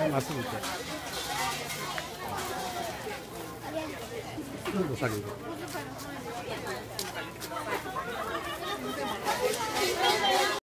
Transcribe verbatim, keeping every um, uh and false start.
まっすぐ行って。どんどん下げる。